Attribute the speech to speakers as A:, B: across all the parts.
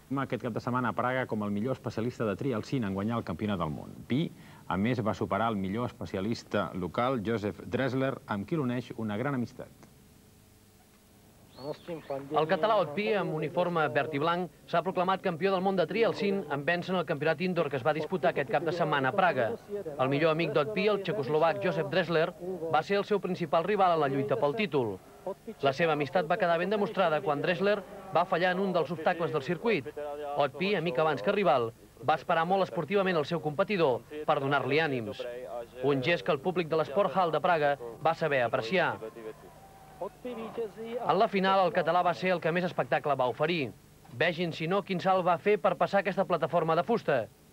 A: Aquest cap de setmana a Praga com el millor especialista de trialcin en guanyar el campionat del món. Pi, a més, va superar el millor especialista local, Joseph Dressler, amb qui l'uneix una gran amistat.
B: El català Ot Pi, amb uniforme verd i blanc, s'ha proclamat campió del món de trialcin en vèncer en el campionat indoor que es va disputar aquest cap de setmana a Praga. El millor amic d'Ot Pi, el txecoslovac Joseph Dressler, va ser el seu principal rival en la lluita pel títol. La seva amistat va quedar ben demostrada quan Dressler va fallar en un dels obstacles del circuit. Ot Pi, amic abans que rival, va esperar molt esportivament el seu competidor per donar-li ànims. Un gest que el públic de l'Sport Hall de Praga va saber apreciar. En la final, el català va ser el que més espectacle va oferir. Vegin, si no, quin salt va fer per passar aquesta plataforma de fusta.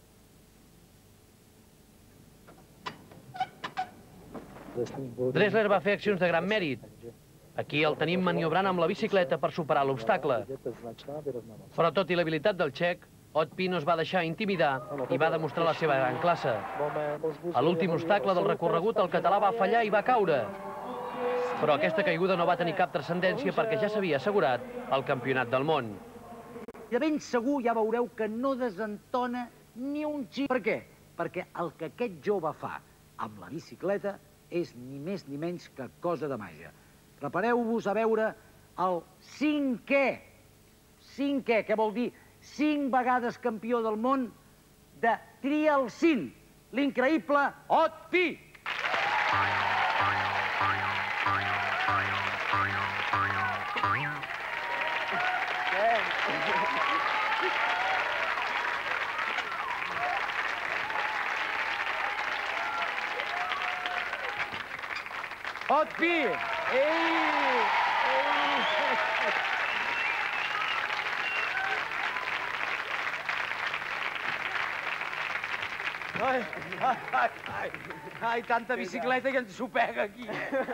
B: Dressler va fer accions de gran mèrit. Aquí el tenim maniobrant amb la bicicleta per superar l'obstacle. Però tot i l'habilitat del txec, Ot Pi no es va deixar intimidar i va demostrar la seva gran classe. A l'últim obstacle del recorregut, el català va fallar i va caure. Però aquesta caiguda no va tenir cap transcendència perquè ja s'havia assegurat el campionat del món.
C: De ben segur ja veureu que no desentona ni un xic. Per què? Perquè el que aquest jove fa amb la bicicleta és ni més ni menys que cosa de màgia. Prepareu-vos a veure el cinquè. Cinquè, què vol dir? 5 vegades campió del món de trialcin. L'increïble Ot Pi. Ot Pi! Ai, tanta bicicleta que ens ho pega aquí.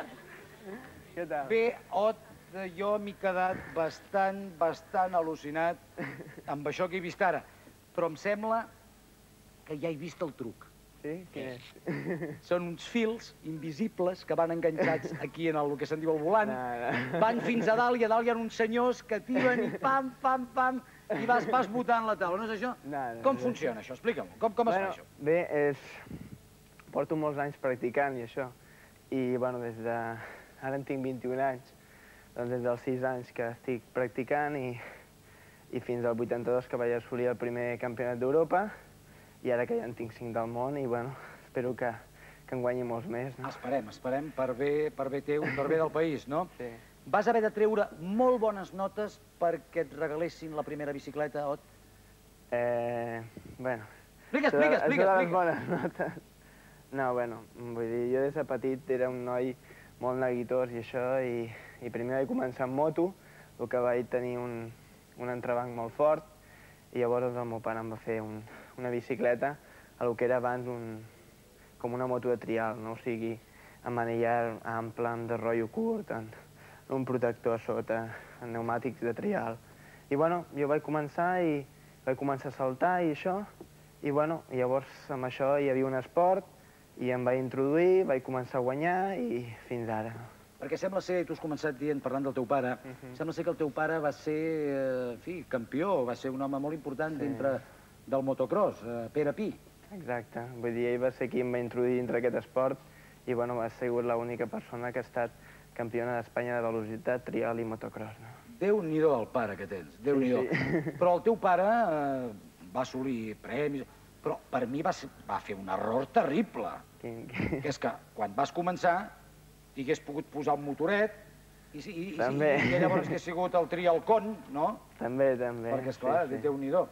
D: Què tal?
C: Bé, Ot, jo m'he quedat bastant al·lucinat amb això que he vist ara. Però em sembla que ja he vist el truc.
D: Sí? Quin és?
C: Són uns fils invisibles que van enganxats aquí en el que se'n diu el volant. Van fins a dalt i a dalt hi ha uns senyors que tiren i pam, pam, pam, i vas botant la taula, no és això? Com funciona això? Explica'm, com es fa això?
D: Bé, porto molts anys practicant i això. I, bueno, ara en tinc 21 anys. Doncs des dels 6 anys que estic practicant i fins al 82 que vaig assolir el primer campionat d'Europa. I ara que ja en tinc 5 del món i, bueno, espero que en guanyi molts més.
C: Esperem per bé teu, per bé del país, no?
D: Sí.
C: Vas haver de treure molt bones notes perquè et regalessin la primera bicicleta, Ot?
D: Bueno...
C: Explica.
D: Això de les bones notes... No, bueno, vull dir, jo des de petit era un noi molt neguitós i això, i primer vaig començar amb moto, el que vaig tenir un entrebanc molt fort, i llavors el meu pare em va fer una bicicleta, el que era abans com una moto de trial, no? O sigui, amb manillar ample, amb desrotllo curt, amb un protector a sota, amb pneumàtics de trial. I, bueno, jo vaig començar a saltar i això, i, bueno, llavors amb això hi havia un esport, i em vaig introduir, vaig començar a guanyar i fins ara.
C: Perquè sembla ser, tu has començat dient, parlant del teu pare, sembla ser que el teu pare va ser, en fi, campió, va ser un home molt important dintre del motocross, Pere Pi.
D: Exacte, vull dir, ell va ser qui em va introduir dintre aquest esport i, bueno, ha sigut l'única persona que ha estat campiona d'Espanya de velocitat, trial i motocross.
C: Déu-n'hi-do el pare que tens, Déu-n'hi-do. Però el teu pare va assolir premis, però per mi va fer un error terrible. Que és que quan vas començar t'hagués pogut posar un motoret i llavors hagués sigut el trialcon, no?
D: També.
C: Perquè, esclar, Déu-n'hi-do.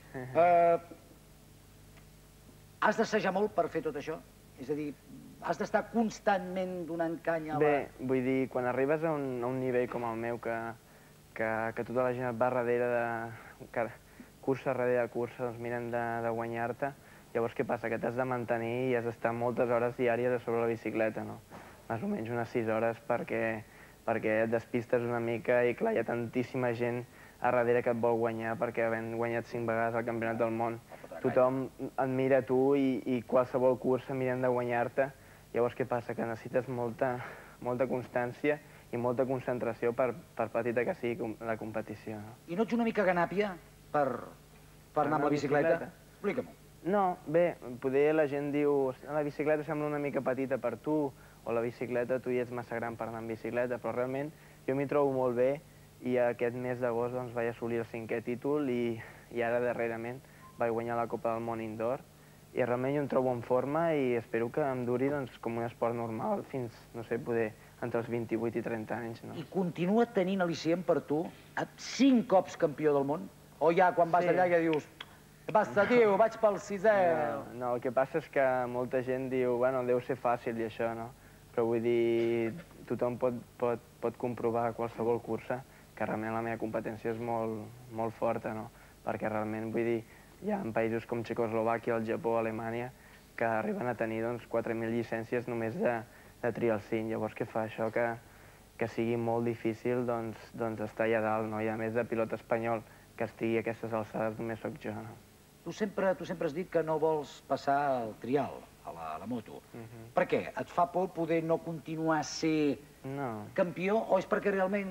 C: Has d'assajar molt per fer tot això? És a dir, has d'estar constantment donant canya a la...
D: Bé, vull dir, quan arribes a un nivell com el meu, que tota la gent et va darrere cursa darrere cursa, doncs miren de guanyar-te, llavors què passa? Que t'has de mantenir i has d'estar moltes hores diàries a sobre la bicicleta, no? Més o menys unes 6 hores perquè et despistes una mica i, clar, hi ha tantíssima gent a darrere que et vol guanyar perquè havent guanyat 5 vegades el campionat del món. Tothom et mira a tu i qualsevol cursa miren de guanyar-te. Llavors què passa? Que necessites molta constància i molta concentració per petita que sigui la competició.
C: I no ets una mica ganàpia? per anar amb la bicicleta? Explica-m'ho.
D: No, bé, poder la gent diu la bicicleta sembla una mica petita per tu, o la bicicleta tu ja ets massa gran per anar amb bicicleta, però realment jo m'hi trobo molt bé i aquest mes d'agost vaig assolir el 5è títol i ara darrerament vaig guanyar la Copa del Món Indoor i realment jo em trobo en forma i espero que em duri com un esport normal fins, no sé, poder entre els 28 i 30 anys.
C: I continua tenint al·licient per tu 5 cops campió del món? O ja quan vas allà ja dius basta, tio, vaig pel 6è...
D: No, el que passa és que molta gent diu, bueno, deu ser fàcil i això, no? Però vull dir, tothom pot comprovar a qualsevol cursa que realment la meva competència és molt forta, no? Perquè realment, vull dir, hi ha països com Txecoslovàquia, el Japó, Alemanya, que arriben a tenir 4.000 llicències només de trialcín. Llavors, què fa això? Que sigui molt difícil estar allà dalt, no? I a més de pilot espanyol que estigui a aquestes alçades només sóc jo, no?
C: Tu sempre has dit que no vols passar al trial, a la moto. Per què? Et fa por poder no continuar a ser campió o és perquè realment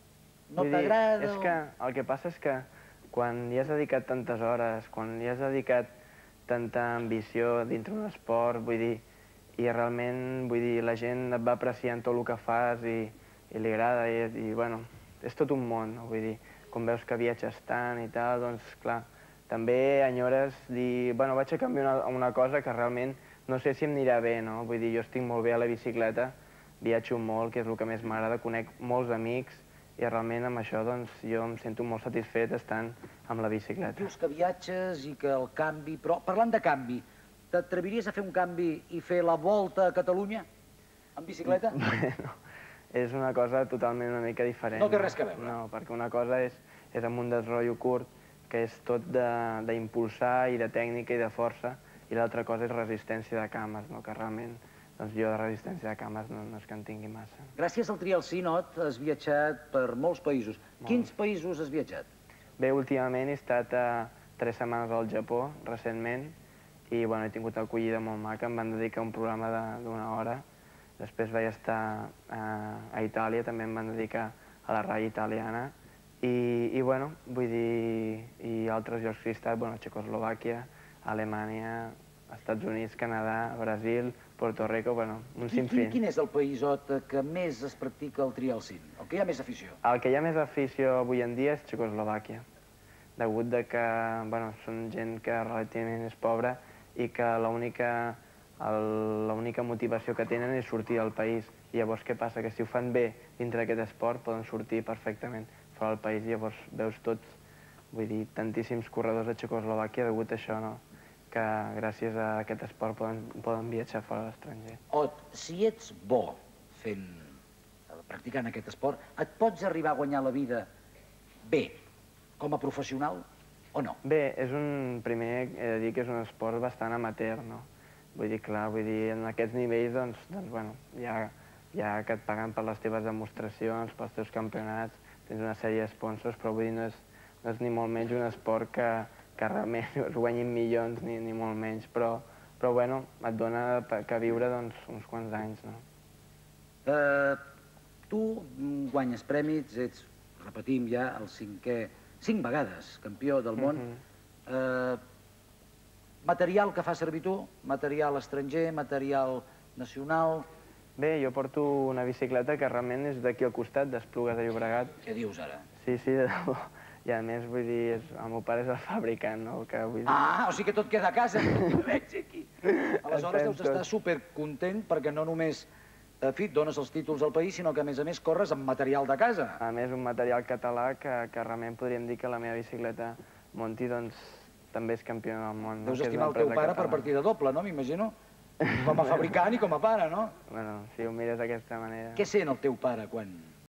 C: no t'agrada?
D: És que el que passa és que quan hi has dedicat tantes hores, quan hi has dedicat tanta ambició dintre un esport, vull dir, i realment, vull dir, la gent et va apreciant tot el que fas i li agrada i, bueno, és tot un món, no? Vull dir, quan veus que viatges tant i tal, doncs, clar, també enyores dir, bueno, vaig a canviar una cosa que realment no sé si em anirà bé, no? Vull dir, jo estic molt bé a la bicicleta, viatjo molt, que és el que més m'agrada, conec molts amics i realment amb això, doncs, jo em sento molt satisfet estant amb la bicicleta.
C: Dius que viatges i que el canvi... Però, parlant de canvi, t'atreviries a fer un canvi i fer la volta a Catalunya en bicicleta?
D: Bueno, és una cosa totalment una mica diferent.
C: No té res a veure.
D: No, perquè una cosa és amb un desrotllo curt, que és tot d'impulsar i de tècnica i de força, i l'altra cosa és resistència de cames, no? Que realment, doncs jo de resistència de cames no és que en tingui massa.
C: Gràcies al Trial Sinot has viatjat per molts països. Quins països has viatjat?
D: Bé, últimament he estat 3 setmanes al Japó, recentment, i bueno, he tingut acollida molt maca, em van dedicar un programa d'1 hora. Després vaig estar a Itàlia, també em van dedicar a la ratlla italiana, i bueno, vull dir, i altres llocs que he estat, bueno, Txecoslovàquia, Alemanya, Estats Units, Canadà, Brasil, Puerto Rico, bueno, un sinfín.
C: Quin és el païsot que més es practica el trial sin? El que hi ha més afició?
D: El que hi ha més afició avui en dia és Txecoslovàquia, degut que, bueno, són gent que relativament és pobra i que l'única motivació que tenen és sortir del país. I llavors què passa? Que si ho fan bé dintre d'aquest esport poden sortir perfectament fora del país. Llavors veus tots, vull dir, tantíssims corredors de Txecoslovàquia degut a això, no? Que gràcies a aquest esport poden viatjar fora de l'estranger.
C: Ot, si ets bo practicant aquest esport, et pots arribar a guanyar la vida bé, com a professional o no?
D: Bé, primer he de dir que és un esport bastant amateur, no? Vull dir, clar, en aquests nivells, doncs, bueno, ja que et paguen per les teves demostracions, pels teus campionats, tens una sèrie de sponsors, però vull dir, no és ni molt menys un esport que realment es guanyin milions, ni molt menys, però bueno, et dona que viure uns quants anys, no?
C: Tu guanyes prèmits, ets, repetim ja, el 5 vegades campió del món. Material que fa servir tu? Material estranger, material nacional?
D: Bé, jo porto una bicicleta que realment és d'aquí al costat, d'Esplugues de Llobregat.
C: Què dius ara?
D: Sí, de debò. I a més, vull dir, el meu pare és el fabricant, no?
C: Ah, o sigui que tot queda a casa, veig aquí. Aleshores deus estar supercontent perquè no només dones els títols al país, sinó que a més corres amb material de casa.
D: A més, un material català que realment podríem dir que la meva bicicleta Monti, doncs, també és campió del món.
C: Deus estimar el teu pare per partida doble, no? M'imagino. Com a fabricant i com a pare, no?
D: Bueno, si ho mires d'aquesta manera...
C: Què sent el teu pare quan